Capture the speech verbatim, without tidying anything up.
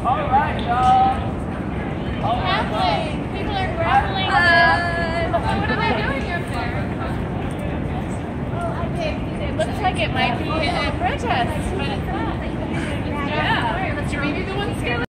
All right, y'all. Grappling. People are grappling. Uh, what are they doing up there? It looks like it might be a protest, but it's not. Yeah. Should we be the ones scared?